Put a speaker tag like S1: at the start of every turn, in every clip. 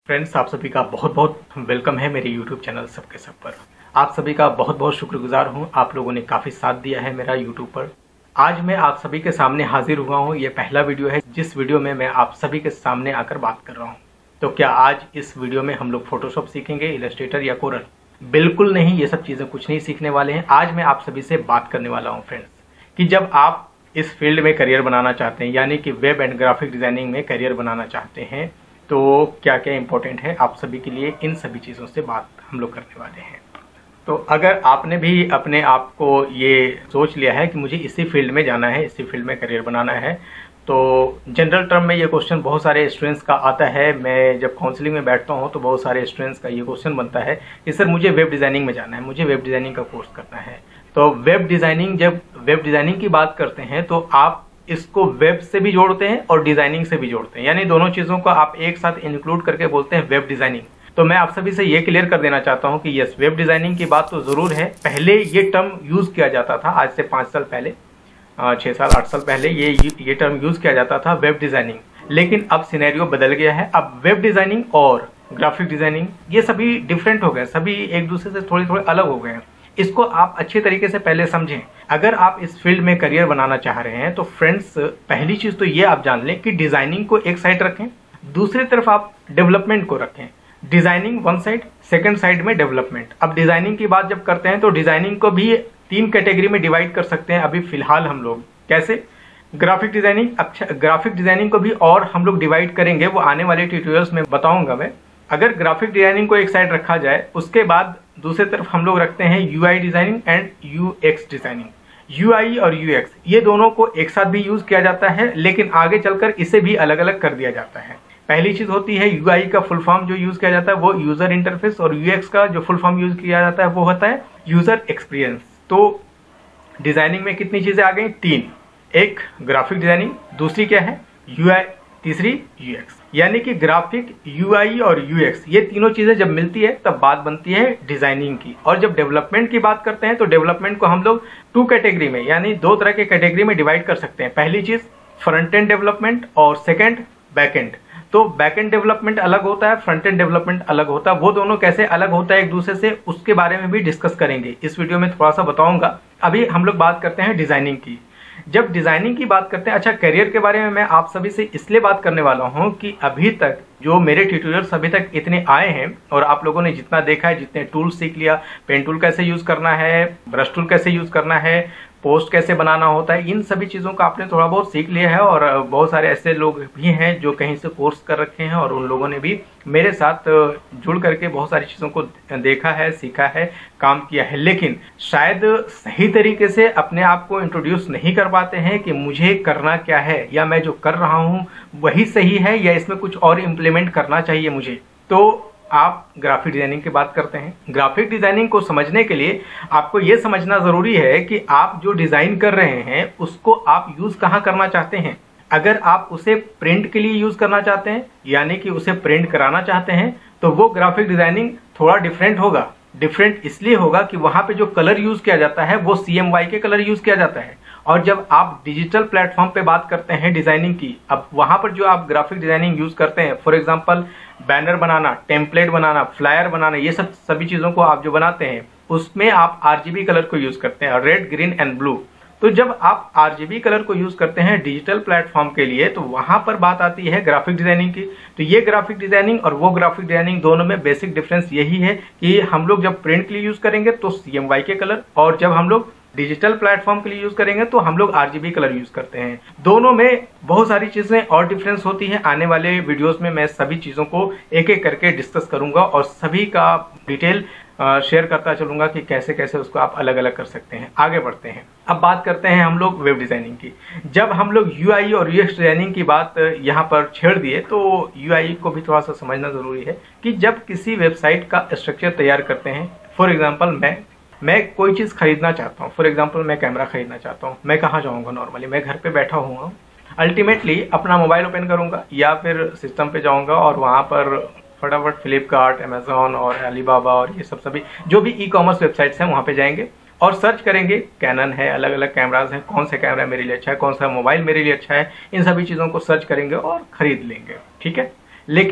S1: Friends, आप सभी का बहुत बहुत वेलकम है मेरे यूट्यूब चैनल सबके सब पर। आप सभी का बहुत बहुत शुक्रगुजार हूं। आप लोगों ने काफ़ी साथ दिया है मेरा यूट्यूब पर। आज मैं आप सभी के सामने हाजिर हुआ हूं। ये पहला वीडियो है जिस वीडियो में मैं आप सभी के सामने आकर बात कर रहा हूं। तो क्या आज इस वीडियो में हम लोग फोटोशॉप सीखेंगे, इलस्ट्रेटर या कोरल? बिल्कुल नहीं, ये सब चीज़ें कुछ नहीं सीखने वाले हैं। आज मैं आप सभी से बात करने वाला हूँ फ्रेंड्स कि जब आप इस फील्ड में करियर बनाना चाहते हैं, यानी कि वेब एंड ग्राफिक डिज़ाइनिंग में करियर बनाना चाहते हैं, तो क्या क्या इंपॉर्टेंट है आप सभी के लिए, इन सभी चीज़ों से बात हम लोग करने वाले हैं। तो अगर आपने भी अपने आप को ये सोच लिया है कि मुझे इसी फील्ड में जाना है, इसी फील्ड में करियर बनाना है, तो जनरल टर्म में ये क्वेश्चन बहुत सारे स्टूडेंट्स का आता है। मैं जब काउंसलिंग में बैठता हूँ तो बहुत सारे स्टूडेंट्स का ये क्वेश्चन बनता है कि सर मुझे वेब डिज़ाइनिंग में जाना है, मुझे वेब डिज़ाइनिंग का कोर्स करना है। तो वेब डिज़ाइनिंग, जब वेब डिज़ाइनिंग की बात करते हैं तो आप इसको वेब से भी जोड़ते हैं और डिज़ाइनिंग से भी जोड़ते हैं, यानी दोनों चीज़ों को आप एक साथ इंक्लूड करके बोलते हैं वेब डिज़ाइनिंग। तो मैं आप सभी से ये क्लियर कर देना चाहता हूँ कि यस, वेब डिज़ाइनिंग की बात तो ज़रूर है। पहले ये टर्म यूज़ किया जाता था, आज से 5 साल पहले, 6 साल 8 साल पहले ये टर्म यूज़ किया जाता था वेब डिज़ाइनिंग। लेकिन अब सिनेरियो बदल गया है। अब वेब डिज़ाइनिंग और ग्राफिक डिज़ाइनिंग ये सभी डिफरेंट हो गए, सभी एक दूसरे से थोड़े थोड़े अलग हो गए हैं। इसको आप अच्छे तरीके से पहले समझें। अगर आप इस फील्ड में करियर बनाना चाह रहे हैं तो फ्रेंड्स, पहली चीज़ तो ये आप जान लें कि डिज़ाइनिंग को एक साइड रखें, दूसरी तरफ आप डेवलपमेंट को रखें। Designing one side, second side में डेवलपमेंट। अब डिज़ाइनिंग की बात जब करते हैं तो डिज़ाइनिंग को भी 3 कैटेगरी में डिवाइड कर सकते हैं अभी फिलहाल हम लोग। कैसे? Graphic designing. अच्छा, ग्राफिक डिज़ाइनिंग को भी और हम लोग डिवाइड करेंगे, वो आने वाले ट्यूटोरियल्स में बताऊंगा मैं। अगर ग्राफिक डिज़ाइनिंग को एक साइड रखा जाए, उसके बाद दूसरी तरफ हम लोग रखते हैं UI designing and UX designing. UI और यूएक्स ये दोनों को एक साथ भी यूज़ किया जाता है, लेकिन आगे चलकर इसे भी अलग अलग कर दिया जाता है। पहली चीज़ होती है यूआई का फुल फॉर्म जो यूज़ किया जाता है वो यूज़र इंटरफेस, और यूएक्स का जो फुल फॉर्म यूज़ किया जाता है वो होता है यूज़र एक्सपीरियंस। तो डिज़ाइनिंग में कितनी चीज़ें आ गई? 3। एक ग्राफिक डिज़ाइनिंग, दूसरी क्या है? यूआई, तीसरी यूएक्स। यानी कि ग्राफिक, यूआई और यूएक्स ये तीनों चीजें जब मिलती है तब बात बनती है डिजाइनिंग की। और जब डेवलपमेंट की बात करते हैं तो डेवलपमेंट को हम लोग 2 कैटेगरी में, यानी 2 तरह के कैटेगरी में डिवाइड कर सकते हैं। पहली चीज फ्रंट एंड डेवलपमेंट और सेकंड बैक एंड। तो बैक एंड डेवलपमेंट अलग होता है, फ्रंट एंड डेवलपमेंट अलग होता है। वो दोनों कैसे अलग होता है एक दूसरे से, उसके बारे में भी डिस्कस करेंगे, इस वीडियो में थोड़ा सा बताऊंगा। अभी हम लोग बात करते हैं डिजाइनिंग की। जब डिजाइनिंग की बात करते हैं, अच्छा, करियर के बारे में मैं आप सभी से इसलिए बात करने वाला हूं कि अभी तक जो मेरे ट्यूटोरियल्स अभी तक इतने आए हैं और आप लोगों ने जितना देखा है, जितने टूल्स सीख लिया, पेन टूल कैसे यूज करना है, ब्रश टूल कैसे यूज करना है, पोस्ट कैसे बनाना होता है, इन सभी चीज़ों का आपने थोड़ा बहुत सीख लिया है। और बहुत सारे ऐसे लोग भी हैं जो कहीं से कोर्स कर रखे हैं और उन लोगों ने भी मेरे साथ जुड़ करके बहुत सारी चीज़ों को देखा है, सीखा है, काम किया है, लेकिन शायद सही तरीके से अपने आप को इंट्रोड्यूस नहीं कर पाते हैं कि मुझे करना क्या है, या मैं जो कर रहा हूँ वही सही है या इसमें कुछ और इम्प्लीमेंट करना चाहिए मुझे। तो आप ग्राफिक डिजाइनिंग की बात करते हैं। ग्राफिक डिजाइनिंग को समझने के लिए आपको यह समझना जरूरी है कि आप जो डिजाइन कर रहे हैं उसको आप यूज कहाँ करना चाहते हैं। अगर आप उसे प्रिंट के लिए यूज करना चाहते हैं, यानी कि उसे प्रिंट कराना चाहते हैं, तो वो ग्राफिक डिजाइनिंग थोड़ा डिफरेंट होगा। डिफरेंट इसलिए होगा कि वहां पे जो कलर यूज किया जाता है वो CMYK के कलर यूज किया जाता है। और जब आप डिजिटल प्लेटफॉर्म पे बात करते हैं डिजाइनिंग की, अब वहां पर जो आप ग्राफिक डिजाइनिंग यूज करते हैं, फॉर एग्जांपल बैनर बनाना, टेम्पलेट बनाना, फ्लायर बनाना, ये सभी चीजों को आप जो बनाते हैं उसमें आप RGB कलर को यूज करते हैं, रेड, ग्रीन एंड ब्लू। तो जब आप RGB कलर को यूज करते हैं डिजिटल प्लेटफॉर्म के लिए, तो वहां पर बात आती है ग्राफिक डिजाइनिंग की। तो ये ग्राफिक डिजाइनिंग और वो ग्राफिक डिजाइनिंग दोनों में बेसिक डिफरेंस यही है कि हम लोग जब प्रिंट के लिए यूज करेंगे तो CMYK कलर, और जब हम लोग डिजिटल प्लेटफॉर्म के लिए यूज करेंगे तो हम लोग RGB कलर यूज करते हैं। दोनों में बहुत सारी चीजें और डिफरेंस होती है। आने वाले वीडियोस में मैं सभी चीजों को एक एक करके डिस्कस करूंगा और सभी का डिटेल शेयर करता चलूंगा कि कैसे कैसे उसको आप अलग अलग कर सकते हैं। आगे बढ़ते हैं, अब बात करते हैं हम लोग वेब डिजाइनिंग की। जब हम लोग यूआई और यूएक्स डिजाइनिंग की बात यहाँ पर छेड़ दिए तो यूआई को भी थोड़ा सा समझना जरूरी है कि जब किसी वेबसाइट का स्ट्रक्चर तैयार करते हैं, फॉर एग्जाम्पल मैं कोई चीज़ खरीदना चाहता हूँ, फॉर एग्जाम्पल मैं कैमरा खरीदना चाहता हूँ, मैं कहाँ जाऊँगा? नॉर्मली मैं घर पे बैठा हुआ, अल्टीमेटली अपना मोबाइल ओपन करूँगा या फिर सिस्टम पे जाऊँगा और वहाँ पर फटाफट फ्लिपकार्ट, अमेजोन और अलीबाबा और ये सभी जो भी ई-कॉमर्स वेबसाइट्स हैं वहाँ पे जाएंगे और सर्च करेंगे। कैनन है, अलग अलग कैमराज हैं, कौन सा कैमरा मेरे लिए अच्छा है, कौन सा मोबाइल मेरे लिए अच्छा है, इन सभी चीज़ों को सर्च करेंगे और खरीद लेंगे। ठीक है, लेकिन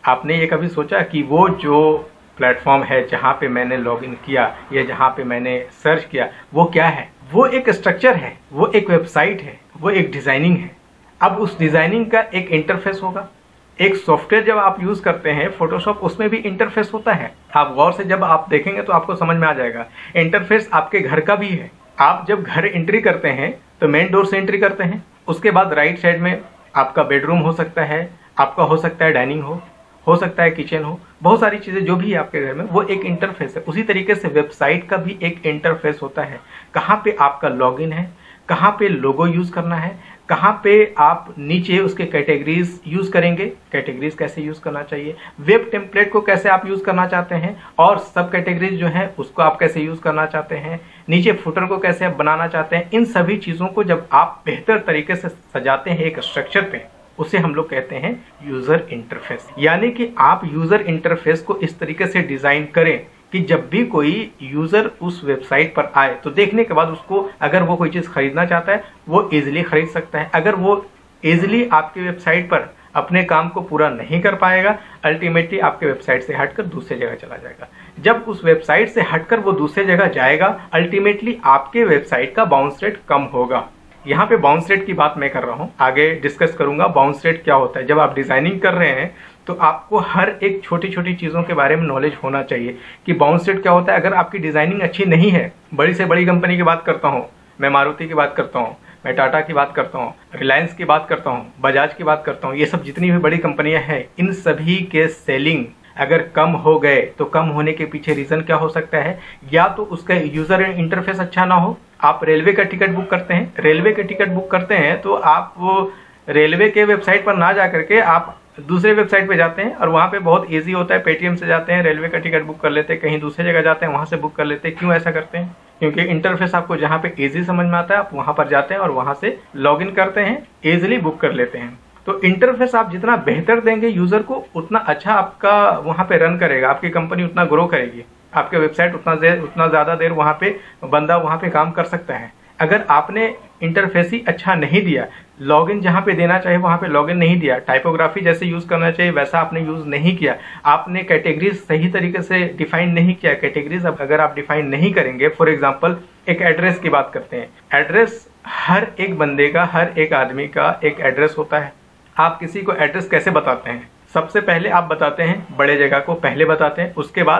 S1: आपने ये कभी सोचा कि वो जो प्लेटफॉर्म है जहाँ पे मैंने लॉगिन किया या जहाँ पे मैंने सर्च किया वो क्या है? वो एक स्ट्रक्चर है, वो एक वेबसाइट है, वो एक डिजाइनिंग है। अब उस डिजाइनिंग का एक इंटरफेस होगा। एक सॉफ्टवेयर जब आप यूज करते हैं फोटोशॉप, उसमें भी इंटरफेस होता है। आप गौर से जब आप देखेंगे तो आपको समझ में आ जाएगा। इंटरफेस आपके घर का भी है। आप जब घर एंट्री करते हैं तो मेन डोर से एंट्री करते हैं, उसके बाद राइट साइड में आपका बेडरूम हो सकता है, आपका हो सकता है डाइनिंग हो सकता है किचन हो, बहुत सारी चीजें जो भी है आपके घर में, वो एक इंटरफेस है। उसी तरीके से वेबसाइट का भी एक इंटरफेस होता है। कहाँ पे आपका लॉगिन है, कहाँ पे लोगो यूज करना है, कहाँ पे आप नीचे उसके कैटेगरीज यूज करेंगे, कैटेगरीज कैसे यूज करना चाहिए, वेब टेम्पलेट को कैसे आप यूज करना चाहते हैं, और सब कैटेगरीज जो है उसको आप कैसे यूज करना चाहते हैं, नीचे फुटर को कैसे आप बनाना चाहते हैं। इन सभी चीजों को जब आप बेहतर तरीके से सजाते हैं एक स्ट्रक्चर पे, उसे हम लोग कहते हैं यूजर इंटरफेस। यानी कि आप यूजर इंटरफेस को इस तरीके से डिजाइन करें कि जब भी कोई यूजर उस वेबसाइट पर आए तो देखने के बाद उसको, अगर वो कोई चीज खरीदना चाहता है वो इजिली खरीद सकता है। अगर वो इजिली आपकी वेबसाइट पर अपने काम को पूरा नहीं कर पाएगा, अल्टीमेटली आपके वेबसाइट से हटकर दूसरी जगह चला जाएगा। जब उस वेबसाइट से हटकर वो दूसरी जगह जाएगा, अल्टीमेटली आपके वेबसाइट का बाउंस रेट कम होगा। यहाँ पे बाउंस रेट की बात मैं कर रहा हूँ, आगे डिस्कस करूंगा बाउंस रेट क्या होता है। जब आप डिजाइनिंग कर रहे हैं तो आपको हर एक छोटी छोटी चीजों के बारे में नॉलेज होना चाहिए कि बाउंस रेट क्या होता है। अगर आपकी डिजाइनिंग अच्छी नहीं है, बड़ी से बड़ी कंपनी की बात करता हूँ, मैं मारुति की बात करता हूँ, मैं टाटा की बात करता हूँ, रिलायंस की बात करता हूँ, बजाज की बात करता हूँ, ये सब जितनी भी बड़ी कंपनियां हैं, इन सभी के सेलिंग अगर कम हो गए तो कम होने के पीछे रीजन क्या हो सकता है? या तो उसका यूजर इंटरफेस अच्छा ना हो। आप रेलवे का टिकट बुक करते हैं, रेलवे का टिकट बुक करते हैं तो आप वो रेलवे के वेबसाइट पर ना जा करके आप दूसरे वेबसाइट पे जाते हैं, और वहाँ पे बहुत इजी होता है, पेटीएम से जाते हैं, रेलवे का टिकट बुक कर लेते हैं, कहीं दूसरी जगह जाते हैं वहाँ से बुक कर लेते हैं। क्यों ऐसा करते हैं? क्योंकि इंटरफेस आपको जहाँ पे इजी समझ में आता है आप वहाँ पर जाते हैं और वहाँ से लॉगिन करते हैं, इजिली बुक कर लेते हैं। तो इंटरफेस आप जितना बेहतर देंगे यूजर को, उतना अच्छा आपका वहाँ पे रन करेगा, आपकी कंपनी उतना ग्रो करेगी, आपके वेबसाइट उतना ज्यादा देर वहाँ पे बंदा वहाँ पे काम कर सकता है। अगर आपने इंटरफेस ही अच्छा नहीं दिया, लॉगिन जहाँ पे देना चाहिए वहाँ पे लॉगिन नहीं दिया, टाइपोग्राफी जैसे यूज करना चाहिए वैसा आपने यूज नहीं किया, आपने कैटेगरीज सही तरीके से डिफाइन नहीं किया। कैटेगरीज अगर आप डिफाइन नहीं करेंगे, फॉर एग्जांपल एक एड्रेस की बात करते हैं, एड्रेस हर एक बंदे का, हर एक आदमी का एक एड्रेस होता है। आप किसी को एड्रेस कैसे बताते हैं? सबसे पहले आप बताते हैं बड़े जगह को पहले बताते हैं,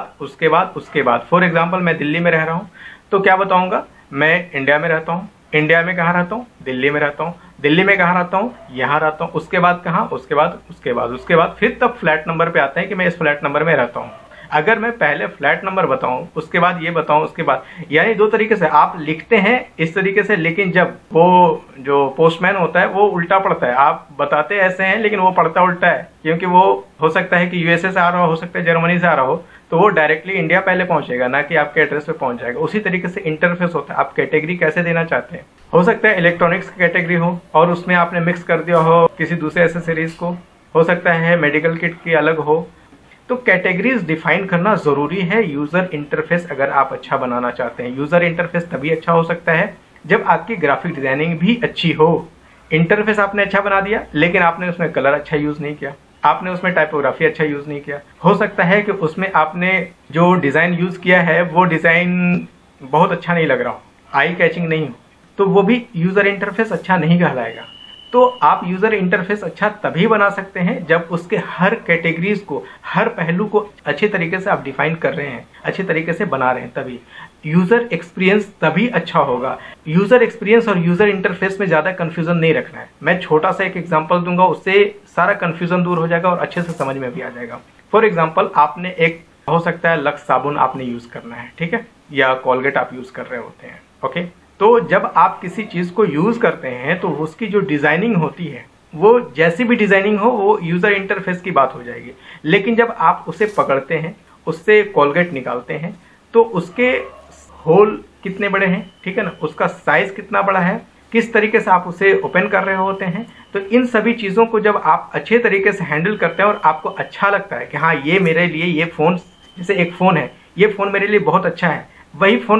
S1: उसके बाद फॉर एग्जांपल मैं दिल्ली में रह रहा हूँ तो क्या बताऊंगा? मैं इंडिया में रहता हूँ। इंडिया में कहाँ रहता हूँ? दिल्ली में रहता हूँ। दिल्ली में कहाँ रहता हूँ? यहाँ रहता हूँ। उसके बाद कहाँ? उसके बाद फिर तब फ्लैट नंबर पे आते हैं कि मैं इस फ्लैट नंबर में रहता हूँ। अगर मैं पहले फ्लैट नंबर बताऊं, उसके बाद ये बताऊं, उसके बाद, यानी दो तरीके से आप लिखते हैं इस तरीके से, लेकिन जब वो जो पोस्टमैन होता है वो उल्टा पढ़ता है। आप बताते ऐसे हैं लेकिन वो पढ़ता उल्टा है, क्योंकि वो हो सकता है कि यूएसए से आ रहा हो सकता है जर्मनी से आ रहा हो, तो वो डायरेक्टली इंडिया पहले पहुंचेगा, ना कि आपके एड्रेस पे पहुंच जाएगा। उसी तरीके से इंटरफेस होता है। आप कैटेगरी कैसे देना चाहते हैं? हो सकता है इलेक्ट्रॉनिक्स की कैटेगरी हो और उसमें आपने मिक्स कर दिया हो किसी दूसरे एसेसरीज को, हो सकता है मेडिकल किट की अलग हो। तो कैटेगरीज डिफाइन करना जरूरी है यूजर इंटरफेस अगर आप अच्छा बनाना चाहते हैं। यूजर इंटरफेस तभी अच्छा हो सकता है जब आपकी ग्राफिक डिजाइनिंग भी अच्छी हो। इंटरफेस आपने अच्छा बना दिया लेकिन आपने उसमें कलर अच्छा यूज नहीं किया, आपने उसमें टाइपोग्राफी अच्छा यूज नहीं किया, हो सकता है कि उसमें आपने जो डिजाइन यूज किया है वो डिजाइन बहुत अच्छा नहीं लग रहा हो, आई कैचिंग नहीं हो, तो वो भी यूजर इंटरफेस अच्छा नहीं कहलाएगा। तो आप यूजर इंटरफेस अच्छा तभी बना सकते हैं जब उसके हर कैटेगरीज को, हर पहलू को अच्छे तरीके से आप डिफाइन कर रहे हैं, अच्छे तरीके से बना रहे हैं, तभी यूजर एक्सपीरियंस तभी अच्छा होगा। यूजर एक्सपीरियंस और यूजर इंटरफेस में ज्यादा कंफ्यूजन नहीं रखना है। मैं छोटा सा एक एग्जांपल दूंगा, उससे सारा कंफ्यूजन दूर हो जाएगा और अच्छे से समझ में भी आ जाएगा। फॉर एग्जाम्पल, आपने एक, हो सकता है लक्स साबुन आपने यूज करना है, ठीक है, या कोलगेट आप यूज कर रहे होते हैं, ओके। तो जब आप किसी चीज को यूज करते हैं तो उसकी जो डिजाइनिंग होती है, वो जैसी भी डिजाइनिंग हो वो यूजर इंटरफेस की बात हो जाएगी। लेकिन जब आप उसे पकड़ते हैं, उससे कोलगेट निकालते हैं, तो उसके होल कितने बड़े हैं, ठीक है ना, उसका साइज कितना बड़ा है, किस तरीके से आप उसे ओपन कर रहे होते हैं, तो इन सभी चीजों को जब आप अच्छे तरीके से हैंडल करते हैं और आपको अच्छा लगता है कि हाँ ये मेरे लिए, ये फोन, जैसे एक फोन है, ये फोन मेरे लिए बहुत अच्छा है, वही फोन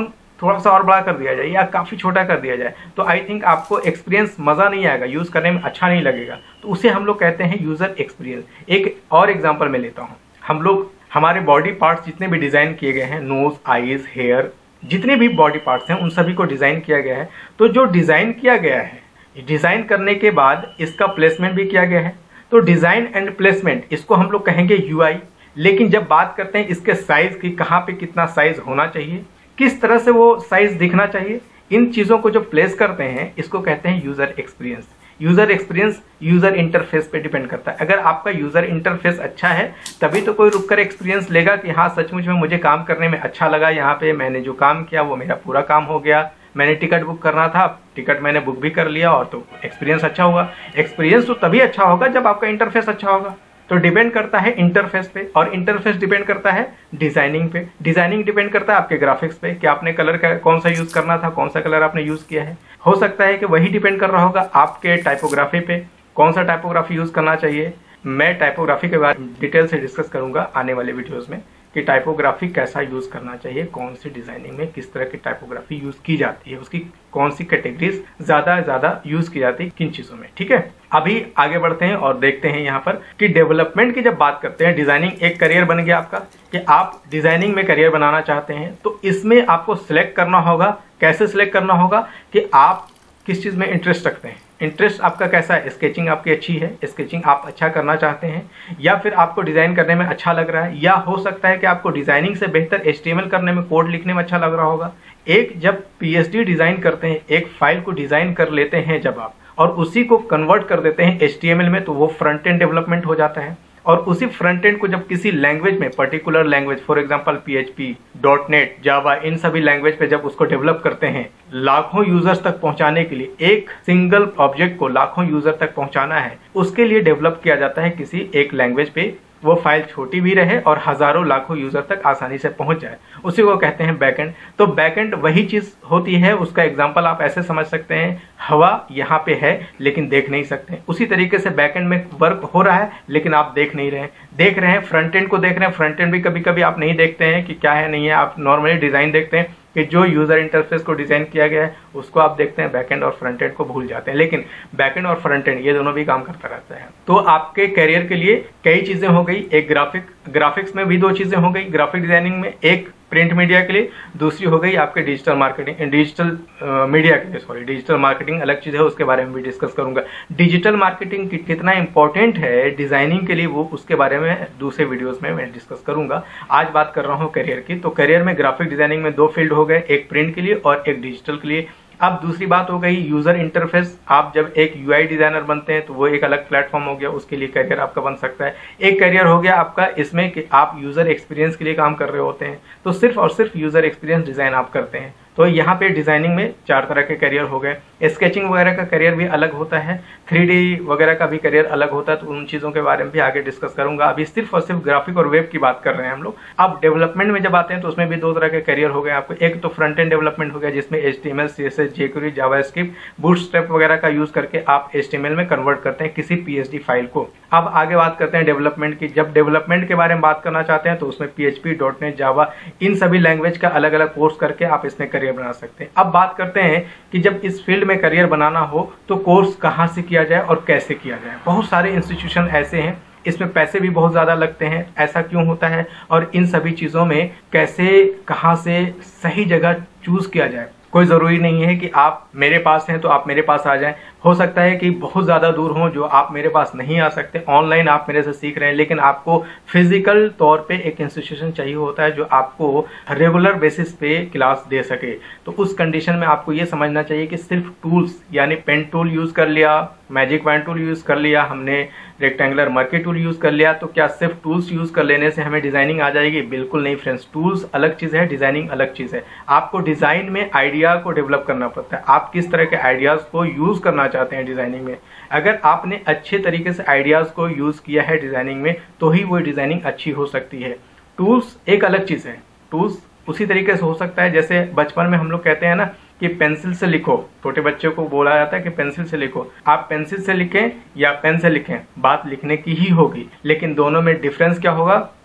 S1: थोड़ा सा और बड़ा कर दिया जाए या काफ़ी छोटा कर दिया जाए, तो आई थिंक आपको एक्सपीरियंस मज़ा नहीं आएगा, यूज़ करने में अच्छा नहीं लगेगा। तो उसे हम लोग कहते हैं यूज़र एक्सपीरियंस। एक और एग्जांपल मैं लेता हूँ। हम लोग हमारे बॉडी पार्ट्स जितने भी डिज़ाइन किए गए हैं, नोज, आईज, हेयर, जितने भी बॉडी पार्ट्स हैं उन सभी को डिज़ाइन किया गया है। तो जो डिज़ाइन किया गया है, डिज़ाइन करने के बाद इसका प्लेसमेंट भी किया गया है। तो डिज़ाइन एंड प्लेसमेंट, इसको हम लोग कहेंगे यूआई। लेकिन जब बात करते हैं इसके साइज़ की, कहाँ पे कितना साइज़ होना चाहिए, किस तरह से वो साइज़ दिखना चाहिए, इन चीज़ों को जो प्लेस करते हैं इसको कहते हैं user experience. User experience user interface पे डिपेंड करता है। अगर आपका यूज़र इंटरफेस अच्छा है तभी तो कोई रुककर एक्सपीरियंस लेगा कि हाँ सचमुच में मुझे काम करने में अच्छा लगा, यहाँ पे मैंने जो काम किया वो मेरा पूरा काम हो गया, मैंने टिकट बुक करना था, टिकट मैंने बुक भी कर लिया, और तो एक्सपीरियंस अच्छा होगा। एक्सपीरियंस तो तभी अच्छा होगा जब आपका इंटरफेस अच्छा होगा। तो डिपेंड करता है इंटरफेस पे, और इंटरफेस डिपेंड करता है डिजाइनिंग पे, डिजाइनिंग डिपेंड करता है आपके ग्राफिक्स पे कि आपने कलर का कौन सा यूज करना था, कौन सा कलर आपने यूज किया है। हो सकता है कि वही डिपेंड कर रहा होगा आपके टाइपोग्राफी पे, कौन सा टाइपोग्राफी यूज करना चाहिए। मैं टाइपोग्राफी के बारे में डिटेल से डिस्कस करूंगा आने वाले वीडियोस में कि टाइपोग्राफी कैसा यूज करना चाहिए, कौन सी डिजाइनिंग में किस तरह की टाइपोग्राफी यूज की जाती है, उसकी कौन सी कैटेगरीज ज्यादा यूज की जाती है किन चीजों में। ठीक है, अभी आगे बढ़ते हैं और देखते हैं यहाँ पर कि डेवलपमेंट की जब बात करते हैं, डिजाइनिंग एक करियर बन गया आपका कि आप डिजाइनिंग में करियर बनाना चाहते हैं। तो इसमें आपको सिलेक्ट करना होगा। कैसे सिलेक्ट करना होगा कि आप किस चीज में इंटरेस्ट रखते हैं। इंटरेस्ट आपका कैसा है, स्केचिंग आपकी अच्छी है, स्केचिंग आप अच्छा करना चाहते हैं, या फिर आपको डिजाइन करने में अच्छा लग रहा है, या हो सकता है कि आपको डिजाइनिंग से बेहतर HTML करने में, कोड लिखने में अच्छा लग रहा होगा। एक जब PSD डिजाइन करते हैं, एक फाइल को डिजाइन कर लेते हैं जब आप, और उसी को कन्वर्ट कर देते हैं HTML में, तो वो फ्रंट एंड डेवलपमेंट हो जाता है। और उसी फ्रंट एंड को जब किसी लैंग्वेज में, particular language, for example PHP, .NET, Java, इन सभी लैंग्वेज पे जब उसको डेवलप करते हैं, लाखों यूजर्स तक पहुंचाने के लिए, एक सिंगल ऑब्जेक्ट को लाखों यूजर तक पहुंचाना है, उसके लिए डेवलप किया जाता है किसी एक लैंग्वेज पे। वो फाइल छोटी भी रहे और हजारों लाखों यूजर तक आसानी से पहुंच जाए, उसी को कहते हैं बैकएंड। तो बैकएंड वही चीज होती है। उसका एग्जांपल आप ऐसे समझ सकते हैं, हवा यहाँ पे है लेकिन देख नहीं सकते। उसी तरीके से बैकएंड में वर्क हो रहा है लेकिन आप देख नहीं रहे, देख रहे हैं फ्रंट एंड को देख रहे हैं। फ्रंट एंड भी कभी कभी आप नहीं देखते हैं कि क्या है नहीं है, आप नॉर्मली डिजाइन देखते हैं कि जो यूजर इंटरफेस को डिजाइन किया गया है उसको आप देखते हैं, बैकएंड और फ्रंट एंड को भूल जाते हैं। लेकिन बैकएंड और फ्रंट एंड ये दोनों भी काम करता रहता है। तो आपके कैरियर के लिए कई चीजें हो गई। एक ग्राफिक्स में भी दो चीजें हो गई, ग्राफिक डिजाइनिंग में, एक प्रिंट मीडिया के लिए, दूसरी हो गई आपके डिजिटल मार्केटिंग, डिजिटल मीडिया के लिए, सॉरी, डिजिटल मार्केटिंग अलग चीज है, उसके बारे में भी डिस्कस करूंगा। डिजिटल मार्केटिंग कितना इंपॉर्टेंट है डिजाइनिंग के लिए, वो उसके बारे में दूसरे वीडियोस में मैं डिस्कस करूंगा। आज बात कर रहा हूँ करियर की। तो करियर में ग्राफिक डिजाइनिंग में दो फील्ड हो गए, एक प्रिंट के लिए और एक डिजिटल के लिए। अब दूसरी बात हो गई यूजर इंटरफेस। आप जब एक UI डिजाइनर बनते हैं तो वो एक अलग प्लेटफॉर्म हो गया, उसके लिए करियर आपका बन सकता है। एक करियर हो गया आपका इसमें कि आप यूजर एक्सपीरियंस के लिए काम कर रहे होते हैं, तो सिर्फ और सिर्फ यूजर एक्सपीरियंस डिजाइन आप करते हैं। तो यहाँ पे डिजाइनिंग में 4 तरह के करियर हो गए। स्केचिंग वगैरह का करियर भी अलग होता है, 3D वगैरह का भी करियर अलग होता है, तो उन चीजों के बारे में भी आगे डिस्कस करूंगा। अभी सिर्फ और सिर्फ ग्राफिक और वेब की बात कर रहे हैं हम लोग। अब डेवलपमेंट में जब आते हैं तो उसमें भी 2 तरह के करियर हो गए आपको। एक तो फ्रंट एंड डेवलपमेंट हो गया जिसमें HTML, CSS, jQuery, JavaScript, Bootstrap वगैरह का यूज करके आप HTML में कन्वर्ट करते हैं किसी PSD फाइल को। अब आगे बात करते हैं डेवलपमेंट की। जब डेवलपमेंट के बारे में बात करना चाहते हैं तो उसमें PHP, .NET, जावा, इन सभी लैंग्वेज का अलग अलग कोर्स करके आप इसमें करियर बना सकते हैं। अब बात करते हैं कि जब इस फील्ड में करियर बनाना हो तो कोर्स कहाँ से किया जाए और कैसे किया जाए। बहुत सारे इंस्टीट्यूशन ऐसे हैं, इसमें पैसे भी बहुत ज्यादा लगते हैं। ऐसा क्यों होता है और इन सभी चीजों में कैसे, कहाँ से सही जगह चूज किया जाए। कोई जरूरी नहीं है कि आप मेरे पास हैं तो आप मेरे पास आ जाएं। हो सकता है कि बहुत ज्यादा दूर हो जो आप मेरे पास नहीं आ सकते, ऑनलाइन आप मेरे से सीख रहे हैं, लेकिन आपको फिजिकल तौर पे एक इंस्टीट्यूशन चाहिए होता है जो आपको रेगुलर बेसिस पे क्लास दे सके। तो उस कंडीशन में आपको ये समझना चाहिए कि सिर्फ टूल्स यानी पेन टूल यूज कर लिया, मैजिक वैन टूल यूज कर लिया, हमने रेक्टेंगुलर मर्की टूल यूज कर लिया, तो क्या सिर्फ टूल्स यूज कर लेने से हमें डिजाइनिंग आ जाएगी? बिल्कुल नहीं फ्रेंड्स। टूल्स अलग चीज है, डिजाइनिंग अलग चीज है। आपको डिजाइन में आइडिया को डेवलप करना पड़ता है। आप किस तरह के आइडियाज को यूज करना चाहते हैं डिजाइनिंग में। अगर आपने अच्छे तरीके से आइडियाज को यूज किया है डिजाइनिंग में तो ही वो डिजाइनिंग अच्छी हो सकती है। टूल्स एक अलग चीज है। टूल्स उसी तरीके से हो सकता है जैसे बचपन में हम लोग कहते हैं ना कि पेंसिल से लिखो, छोटे बच्चों को बोला जाता है कि पेंसिल से लिखो। आप पेंसिल से लिखें या पेन से लिखें, बात लिखने की ही होगी, लेकिन दोनों में डिफरेंस क्या होगा?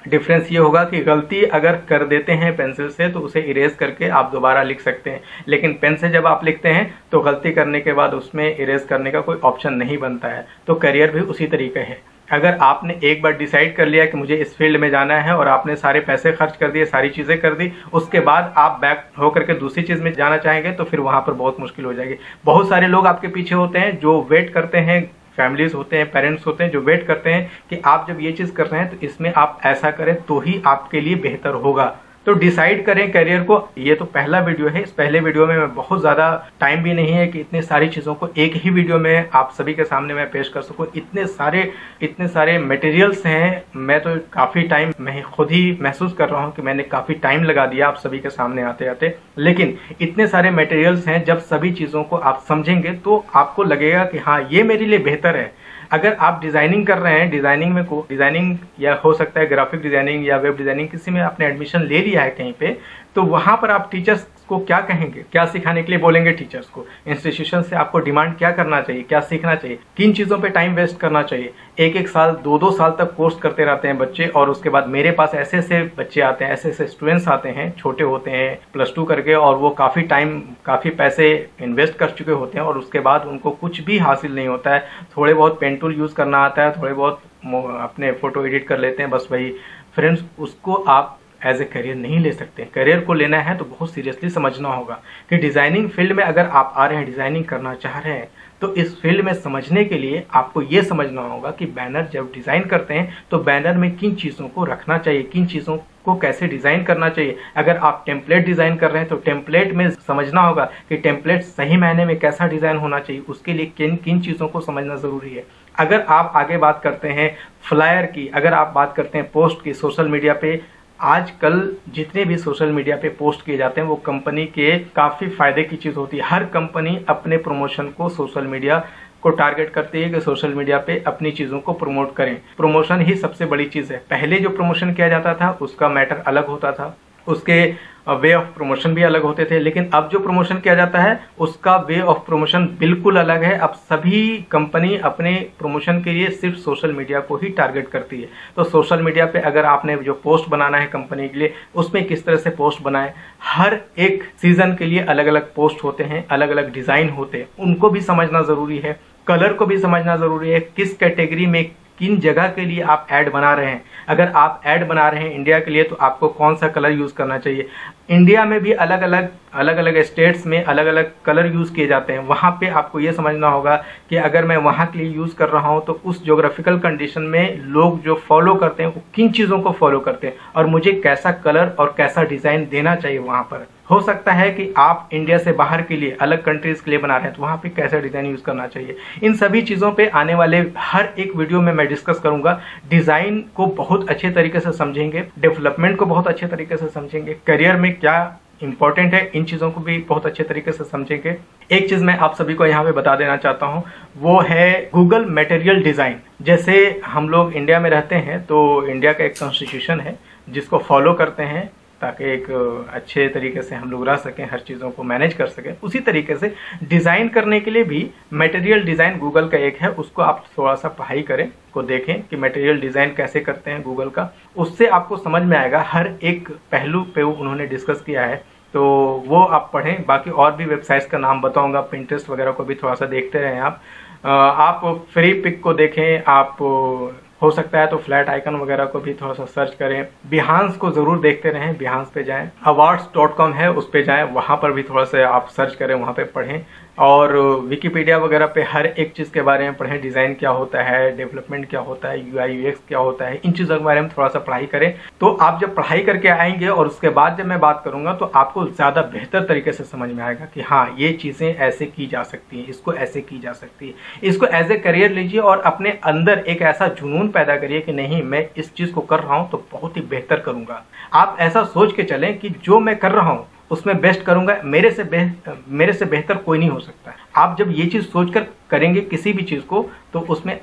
S1: डिफरेंस ये होगा कि गलती अगर कर देते हैं पेंसिल से तो उसे इरेज करके आप दोबारा लिख सकते हैं, लेकिन पेन से जब आप लिखते हैं तो गलती करने के बाद उसमें इरेज करने का कोई ऑप्शन नहीं बनता है। तो करियर भी उसी तरीके है। अगर आपने एक बार डिसाइड कर लिया कि मुझे इस फील्ड में जाना है और आपने सारे पैसे खर्च कर दिए, सारी चीज़ें कर दी, उसके बाद आप बैक होकर के दूसरी चीज़ में जाना चाहेंगे तो फिर वहाँ पर बहुत मुश्किल हो जाएगी। बहुत सारे लोग आपके पीछे होते हैं जो वेट करते हैं, फैमिलीज होते हैं, पेरेंट्स होते हैं जो वेट करते हैं कि आप जब ये चीज़ कर रहे हैं तो इसमें आप ऐसा करें तो ही आपके लिए बेहतर होगा। तो डिसाइड करें करियर को। ये तो पहला वीडियो है। इस पहले वीडियो में मैं बहुत ज़्यादा टाइम भी नहीं है कि इतनी सारी चीज़ों को एक ही वीडियो में आप सभी के सामने मैं पेश कर सकूं। इतने सारे मटेरियल्स हैं। मैं तो काफ़ी टाइम मैं खुद ही महसूस कर रहा हूं कि मैंने काफ़ी टाइम लगा दिया आप सभी के सामने आते आते, लेकिन इतने सारे मटेरियल्स हैं, जब सभी चीज़ों को आप समझेंगे तो आपको लगेगा कि हाँ ये मेरे लिए बेहतर है। अगर आप डिज़ाइनिंग कर रहे हैं, डिज़ाइनिंग या हो सकता है ग्राफिक डिज़ाइनिंग या वेब डिज़ाइनिंग, किसी में आपने एडमिशन ले लिया है कहीं पे, तो वहाँ पर आप टीचर्स को क्या कहेंगे, क्या सिखाने के लिए बोलेंगे टीचर्स को? इंस्टीट्यूशन से आपको डिमांड क्या करना चाहिए, क्या सीखना चाहिए, किन चीज़ों पे टाइम वेस्ट करना चाहिए? एक साल 2 साल तक कोर्स करते रहते हैं बच्चे, और उसके बाद मेरे पास ऐसे बच्चे आते हैं, ऐसे स्टूडेंट्स आते हैं, छोटे होते हैं +2 करके, और वो काफ़ी पैसे इन्वेस्ट कर चुके होते हैं और उसके बाद उनको कुछ भी हासिल नहीं होता है। थोड़े बहुत पेन टूल यूज़ करना आता है, थोड़े बहुत अपने फ़ोटो एडिट कर लेते हैं, बस वही। फ्रेंड्स, उसको आप एज ए करियर नहीं ले सकते। करियर को लेना है तो बहुत सीरियसली समझना होगा कि डिज़ाइनिंग फील्ड में अगर आप आ रहे हैं, डिज़ाइनिंग करना चाह रहे हैं, तो इस फील्ड में समझने के लिए आपको ये समझना होगा कि बैनर जब डिज़ाइन करते हैं तो बैनर में किन चीज़ों को रखना चाहिए, किन चीज़ों को कैसे डिज़ाइन करना चाहिए। अगर आप टेम्पलेट डिज़ाइन कर रहे हैं तो टेम्पलेट में समझना होगा कि टेम्पलेट सही मायने में कैसा डिज़ाइन होना चाहिए, उसके लिए किन किन चीज़ों को समझना ज़रूरी है। अगर आप आगे बात करते हैं फ्लायर की, अगर आप बात करते हैं पोस्ट की, सोशल मीडिया पे आजकल जितने भी सोशल मीडिया पे पोस्ट किए जाते हैं वो कंपनी के काफ़ी फायदे की चीज़ होती है। हर कंपनी अपने प्रमोशन को सोशल मीडिया को टारगेट करती है कि सोशल मीडिया पे अपनी चीज़ों को प्रमोट करें। प्रमोशन ही सबसे बड़ी चीज़ है। पहले जो प्रमोशन किया जाता था उसका मैटर अलग होता था, उसके वे ऑफ प्रमोशन भी अलग होते थे, लेकिन अब जो प्रमोशन किया जाता है उसका वे ऑफ प्रमोशन बिल्कुल अलग है। अब सभी कंपनी अपने प्रमोशन के लिए सिर्फ सोशल मीडिया को ही टारगेट करती है। तो सोशल मीडिया पे अगर आपने जो पोस्ट बनाना है कंपनी के लिए, उसमें किस तरह से पोस्ट बनाएं। हर एक सीजन के लिए अलग अलग पोस्ट होते हैं, अलग अलग डिज़ाइन होते हैं, उनको भी समझना ज़रूरी है। कलर को भी समझना ज़रूरी है, किस कैटेगरी में किन जगह के लिए आप ऐड बना रहे हैं। अगर आप ऐड बना रहे हैं इंडिया के लिए तो आपको कौन सा कलर यूज़ करना चाहिए। इंडिया में भी अलग अलग स्टेट्स में अलग अलग कलर यूज़ किए जाते हैं। वहाँ पे आपको ये समझना होगा कि अगर मैं वहाँ के लिए यूज़ कर रहा हूँ तो उस ज्योग्राफिकल कंडीशन में लोग जो फॉलो करते हैं वो किन चीज़ों को फॉलो करते हैं और मुझे कैसा कलर और कैसा डिज़ाइन देना चाहिए वहाँ पर। हो सकता है कि आप इंडिया से बाहर के लिए, अलग कंट्रीज़ के लिए बना रहे हैं तो वहाँ पे कैसा डिज़ाइन यूज़ करना चाहिए। इन सभी चीज़ों पे आने वाले हर एक वीडियो में मैं डिस्कस करूँगा। डिज़ाइन को बहुत अच्छे तरीके से समझेंगे, डेवलपमेंट को बहुत अच्छे तरीके से समझेंगे, करियर में क्या इंपॉर्टेंट है इन चीज़ों को भी बहुत अच्छे तरीके से समझेंगे। एक चीज़ मैं आप सभी को यहाँ पे बता देना चाहता हूँ, वो है गूगल मटेरियल डिज़ाइन। जैसे हम लोग इंडिया में रहते हैं तो इंडिया का एक कॉन्स्टिट्यूशन है जिसको फॉलो करते हैं ताकि एक अच्छे तरीके से हम लोग रह सकें, हर चीज़ों को मैनेज कर सकें। उसी तरीके से डिज़ाइन करने के लिए भी मटेरियल डिज़ाइन गूगल का एक है, उसको आप थोड़ा सा पढ़ाई करें, को देखें कि मटेरियल डिज़ाइन कैसे करते हैं गूगल का। उससे आपको समझ में आएगा, हर एक पहलू पे उन्होंने डिस्कस किया है, तो वो आप पढ़ें। बाकी और भी वेबसाइट्स का नाम बताऊँगा, पिंटरेस्ट वगैरह को भी थोड़ा सा देखते रहें आप फ्री पिक को देखें, आप हो सकता है तो फ्लैट आइकन वगैरह को भी थोड़ा सा सर्च करें। बिहांस को ज़रूर देखते रहें, बिहांस पे जाएं, awards.com है उस पे जाएं, वहाँ पर भी थोड़ा सा आप सर्च करें, वहाँ पे पढ़ें। और विकिपीडिया वगैरह पे हर एक चीज़ के बारे में पढ़ें, डिज़ाइन क्या होता है, डेवलपमेंट क्या होता है, UI UX क्या होता है, इन चीज़ों के बारे में थोड़ा सा पढ़ाई करें। तो आप जब पढ़ाई करके आएंगे और उसके बाद जब मैं बात करूँगा तो आपको ज़्यादा बेहतर तरीके से समझ में आएगा कि हाँ ये चीज़ें ऐसे की जा सकती हैं, इसको ऐसे की जा सकती है। इसको एज ए करियर लीजिए और अपने अंदर एक ऐसा जुनून पैदा करिए कि नहीं, मैं इस चीज़ को कर रहा हूँ तो बहुत ही बेहतर करूँगा। आप ऐसा सोच के चलें कि जो मैं कर रहा हूँ उसमें बेस्ट करूंगा, मेरे से बेहतर कोई नहीं हो सकता। आप जब ये चीज़ सोचकर करेंगे किसी भी चीज़ को तो उसमें आप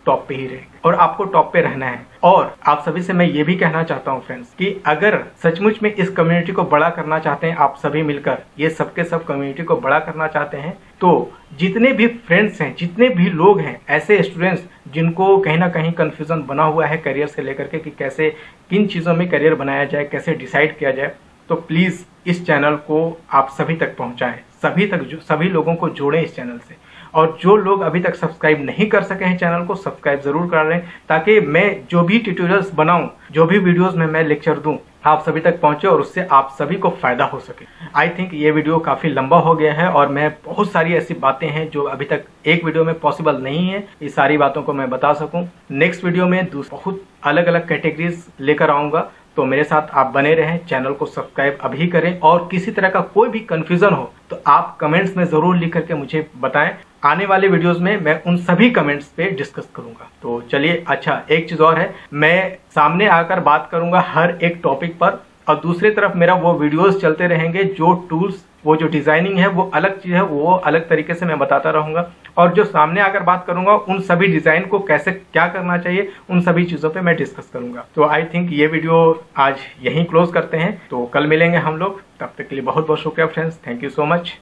S1: टॉप पे ही रहेंगे और आपको टॉप पे रहना है। और आप सभी से मैं ये भी कहना चाहता हूँ फ्रेंड्स कि अगर सचमुच में इस कम्युनिटी को बड़ा करना चाहते हैं, आप सभी मिलकर ये सबके सब कम्युनिटी को बड़ा करना चाहते हैं, तो जितने भी फ्रेंड्स हैं, जितने भी लोग हैं, ऐसे स्टूडेंट्स जिनको कहीं ना कहीं कंफ्यूजन बना हुआ है करियर से लेकर के कि कैसे किन चीज़ों में करियर बनाया जाए, कैसे डिसाइड किया जाए, तो प्लीज़ इस चैनल को आप सभी तक पहुंचाएं, सभी लोगों को जोड़ें इस चैनल से। और जो लोग अभी तक सब्सक्राइब नहीं कर सके हैं चैनल को, सब्सक्राइब जरूर कर लें, ताकि मैं जो भी ट्यूटोरियल्स बनाऊं, जो भी वीडियोस में मैं लेक्चर दूं, आप सभी तक पहुंचे और उससे आप सभी को फायदा हो सके। आई थिंक ये वीडियो काफी लंबा हो गया है और मैं बहुत सारी ऐसी बातें हैं जो अभी तक एक वीडियो में पॉसिबल नहीं है ये सारी बातों को मैं बता सकूं। नेक्स्ट वीडियो में बहुत अलग अलग कैटेगरीज लेकर आऊंगा, तो मेरे साथ आप बने रहें, चैनल को सब्सक्राइब अभी करें और किसी तरह का कोई भी कंफ्यूजन हो तो आप कमेंट्स में जरूर लिख करके मुझे बताएं। आने वाले वीडियोस में मैं उन सभी कमेंट्स पे डिस्कस करूंगा। तो चलिए, अच्छा एक चीज और है, मैं सामने आकर बात करूंगा हर एक टॉपिक पर और दूसरी तरफ मेरा वो वीडियोस चलते रहेंगे, जो टूल्स, वो जो डिजाइनिंग है वो अलग चीज है, वो अलग तरीके से मैं बताता रहूंगा और जो सामने आकर बात करूंगा उन सभी डिजाइन को कैसे क्या करना चाहिए, उन सभी चीजों पे मैं डिस्कस करूंगा। तो आई थिंक ये वीडियो आज यहीं क्लोज करते हैं, तो कल मिलेंगे हम लोग। तब तक के लिए बहुत बहुत शुक्रिया friends, thank you so much.